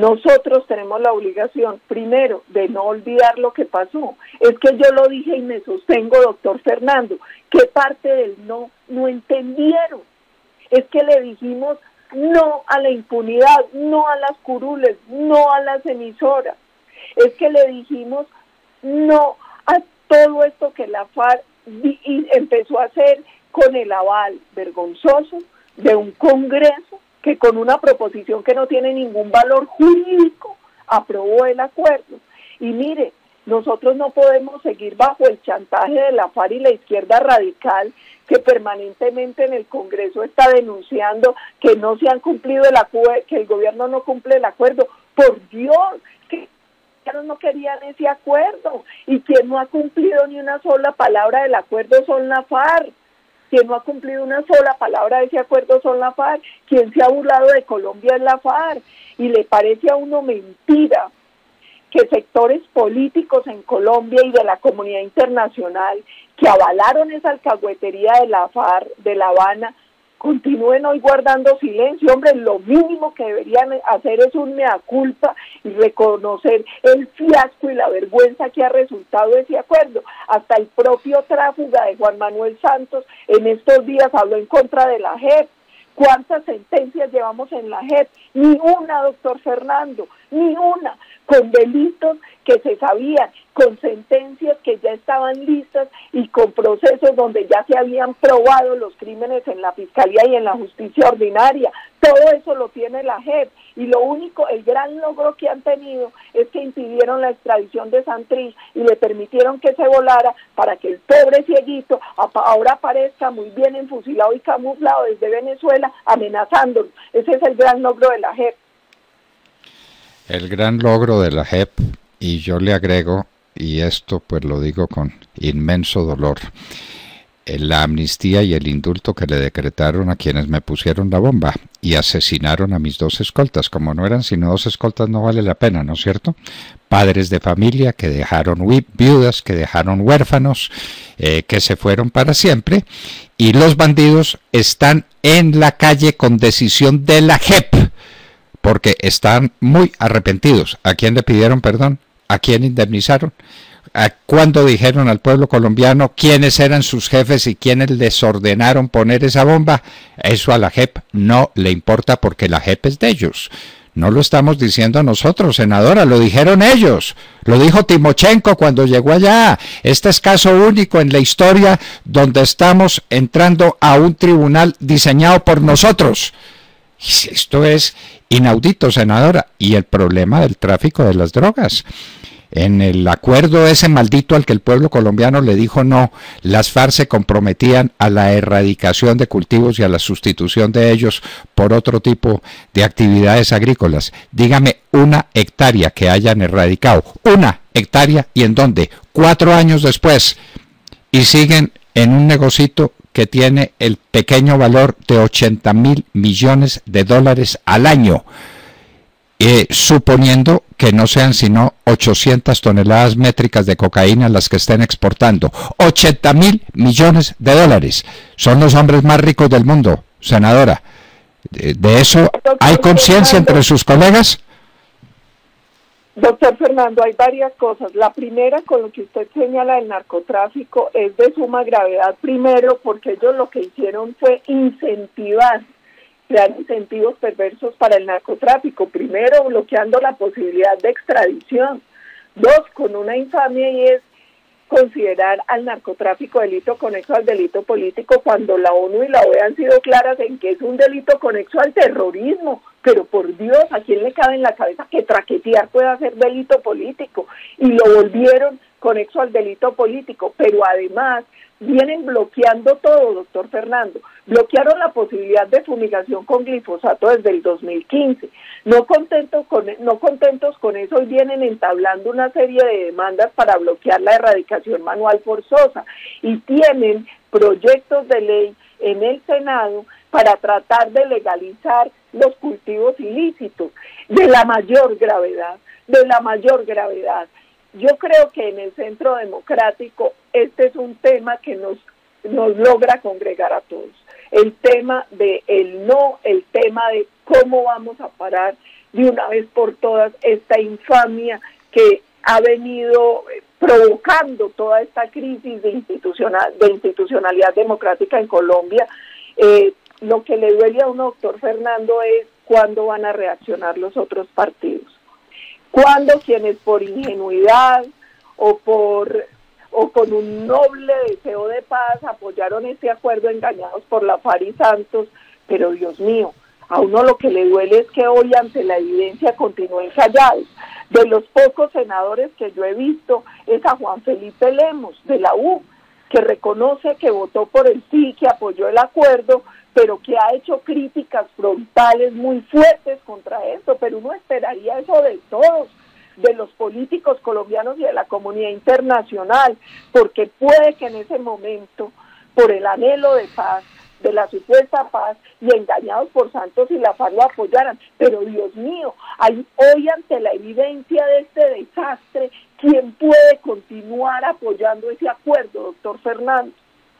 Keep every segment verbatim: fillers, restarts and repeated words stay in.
nosotros tenemos la obligación, primero, de no olvidar lo que pasó. Es que yo lo dije y me sostengo, doctor Fernando, ¿qué parte del no no entendieron? Es que le dijimos no a la impunidad, no a las curules, no a las emisoras. Es que le dijimos no a todo esto que la FARC y empezó a hacer con el aval vergonzoso de un Congreso que con una proposición que no tiene ningún valor jurídico aprobó el acuerdo. Y mire, nosotros no podemos seguir bajo el chantaje de la FARC y la izquierda radical que permanentemente en el Congreso está denunciando que no se han cumplido el acuerdo, que el gobierno no cumple el acuerdo. Por Dios, que no querían ese acuerdo, y quien no ha cumplido ni una sola palabra del acuerdo son la FARC. Quien no ha cumplido una sola palabra de ese acuerdo son la FARC. Quien se ha burlado de Colombia es la FARC. Y le parece a uno mentira que sectores políticos en Colombia y de la comunidad internacional que avalaron esa alcahuetería de la FARC, de La Habana, continúen hoy guardando silencio. Hombre, lo mínimo que deberían hacer es un mea culpa y reconocer el fiasco y la vergüenza que ha resultado ese acuerdo. Hasta el propio tráfuga de Juan Manuel Santos en estos días habló en contra de la J E P. ¿Cuántas sentencias llevamos en la J E P? Ni una, doctor Fernando, ni una, con delitos que se sabían, con sentencias que ya estaban listas y con procesos donde ya se habían probado los crímenes en la Fiscalía y en la Justicia Ordinaria. Todo eso lo tiene la J E P, y lo único, el gran logro que han tenido es que impidieron la extradición de Santrich y le permitieron que se volara para que el pobre cieguito ahora aparezca muy bien enfusilado y camuflado desde Venezuela amenazándolo. Ese es el gran logro de la J E P. El gran logro de la J E P, y yo le agrego, y esto pues lo digo con inmenso dolor, la amnistía y el indulto que le decretaron a quienes me pusieron la bomba y asesinaron a mis dos escoltas. Como no eran sino dos escoltas, no vale la pena, ¿no es cierto? Padres de familia que dejaron viudas, que dejaron huérfanos, eh, que se fueron para siempre, y los bandidos están en la calle con decisión de la J E P, porque están muy arrepentidos. ¿A quién le pidieron perdón? ¿A quién indemnizaron? ¿A cuándo dijeron al pueblo colombiano quiénes eran sus jefes y quiénes les ordenaron poner esa bomba? Eso a la J E P no le importa, porque la J E P es de ellos. No lo estamos diciendo nosotros, senadora, lo dijeron ellos. Lo dijo Timochenko cuando llegó allá. Este es caso único en la historia donde estamos entrando a un tribunal diseñado por nosotros. Esto es inaudito, senadora. Y el problema del tráfico de las drogas. En el acuerdo ese maldito al que el pueblo colombiano le dijo no, las FARC se comprometían a la erradicación de cultivos y a la sustitución de ellos por otro tipo de actividades agrícolas. Dígame una hectárea que hayan erradicado. Una hectárea, ¿y en dónde? Cuatro años después. Y siguen en un negocito que tiene el pequeño valor de ochenta mil millones de dólares al año. Eh, suponiendo que no sean sino ochocientas toneladas métricas de cocaína las que estén exportando. ochenta mil millones de dólares. Son los hombres más ricos del mundo, senadora. ¿De, de eso hay conciencia entre sus colegas? Doctor Fernando, hay varias cosas. La primera, con lo que usted señala del narcotráfico, es de suma gravedad. Primero, porque ellos lo que hicieron fue incentivar crear incentivos perversos para el narcotráfico. Primero, bloqueando la posibilidad de extradición. Dos, con una infamia, y es considerar al narcotráfico delito conexo al delito político, cuando la ONU y la O E A han sido claras en que es un delito conexo al terrorismo. Pero por Dios, ¿a quién le cabe en la cabeza que traquetear pueda ser delito político? Y lo volvieron conexo al delito político. Pero además vienen bloqueando todo, doctor Fernando. Bloquearon la posibilidad de fumigación con glifosato desde el dos mil quince. No contentos con, no contentos con eso, hoy vienen entablando una serie de demandas para bloquear la erradicación manual forzosa, y tienen proyectos de ley en el Senado para tratar de legalizar los cultivos ilícitos, de la mayor gravedad, de la mayor gravedad. Yo creo que en el Centro Democrático este es un tema que nos, nos logra congregar a todos. El tema de el no, el tema de cómo vamos a parar de una vez por todas esta infamia que ha venido provocando toda esta crisis de, institucional, de institucionalidad democrática en Colombia. Eh, lo que le duele a uno, doctor Fernando, es cuándo van a reaccionar los otros partidos. Cuándo quienes por ingenuidad o por o con un noble deseo de paz apoyaron este acuerdo engañados por la FARC y Santos, pero Dios mío, a uno lo que le duele es que hoy ante la evidencia continúen callados. De los pocos senadores que yo he visto es a Juan Felipe Lemos, de la U, que reconoce que votó por el sí, que apoyó el acuerdo, pero que ha hecho críticas frontales muy fuertes contra esto, pero uno esperaría eso de todos, de los políticos colombianos y de la comunidad internacional, porque puede que en ese momento, por el anhelo de paz, de la supuesta paz, y engañados por Santos y la FARC lo apoyaran, pero Dios mío, hay, hoy ante la evidencia de este desastre, ¿quién puede continuar apoyando ese acuerdo, doctor Fernando?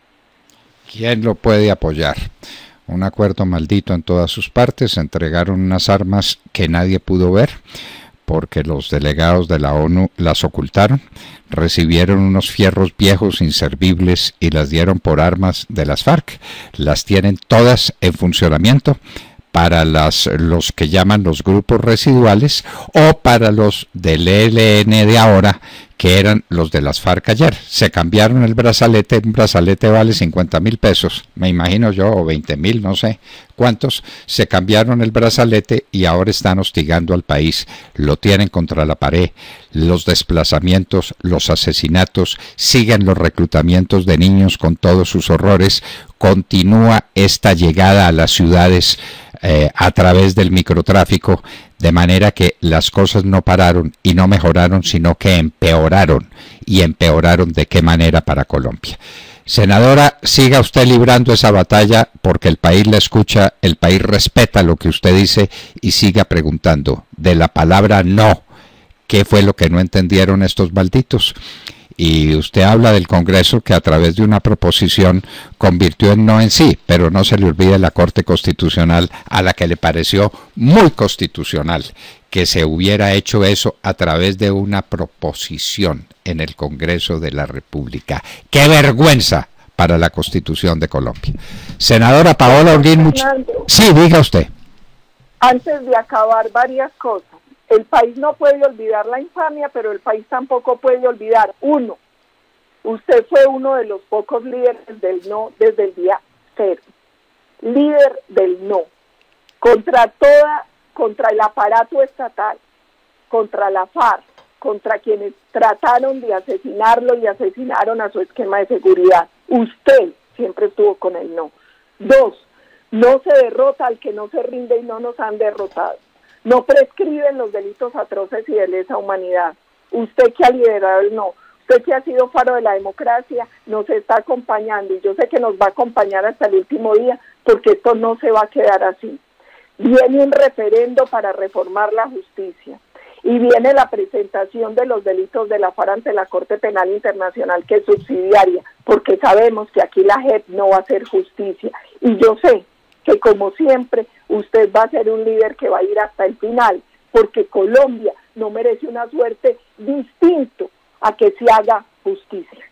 ¿Quién lo puede apoyar? Un acuerdo maldito en todas sus partes. Entregaron unas armas que nadie pudo ver porque los delegados de la ONU las ocultaron, recibieron unos fierros viejos inservibles y las dieron por armas de las FARC. Las tienen todas en funcionamiento para las, los que llaman los grupos residuales o para los del E L N de ahora, que eran los de las FARC ayer. Se cambiaron el brazalete, un brazalete vale cincuenta mil pesos, me imagino yo, o veinte mil, no sé cuántos. Se cambiaron el brazalete y ahora están hostigando al país, lo tienen contra la pared. Los desplazamientos, los asesinatos, siguen los reclutamientos de niños con todos sus horrores, continúa esta llegada a las ciudades eh, a través del microtráfico, de manera que las cosas no pararon y no mejoraron, sino que empeoraron, y empeoraron de qué manera para Colombia. Senadora, siga usted librando esa batalla porque el país la escucha, el país respeta lo que usted dice y siga preguntando de la palabra no. ¿Qué fue lo que no entendieron estos malditos? Y usted habla del Congreso que a través de una proposición convirtió en no en sí, pero no se le olvide la Corte Constitucional, a la que le pareció muy constitucional que se hubiera hecho eso a través de una proposición en el Congreso de la República. ¡Qué vergüenza para la Constitución de Colombia! Senadora Paola Holguín, much... sí, diga usted. Antes de acabar, varias cosas. El país no puede olvidar la infamia, pero el país tampoco puede olvidar. Uno, usted fue uno de los pocos líderes del no desde el día cero. Líder del no. Contra toda, contra el aparato estatal, contra la FARC, contra quienes trataron de asesinarlo y asesinaron a su esquema de seguridad. Usted siempre estuvo con el no. Dos, no se derrota al que no se rinde y no nos han derrotado. No prescriben los delitos atroces y de lesa humanidad. Usted que ha liderado el no, usted que ha sido faro de la democracia, nos está acompañando y yo sé que nos va a acompañar hasta el último día porque esto no se va a quedar así. Viene un referendo para reformar la justicia y viene la presentación de los delitos de la FARC ante la Corte Penal Internacional, que es subsidiaria, porque sabemos que aquí la J E P no va a hacer justicia. Y yo sé que, como siempre, usted va a ser un líder que va a ir hasta el final, porque Colombia no merece una suerte distinta a que se haga justicia.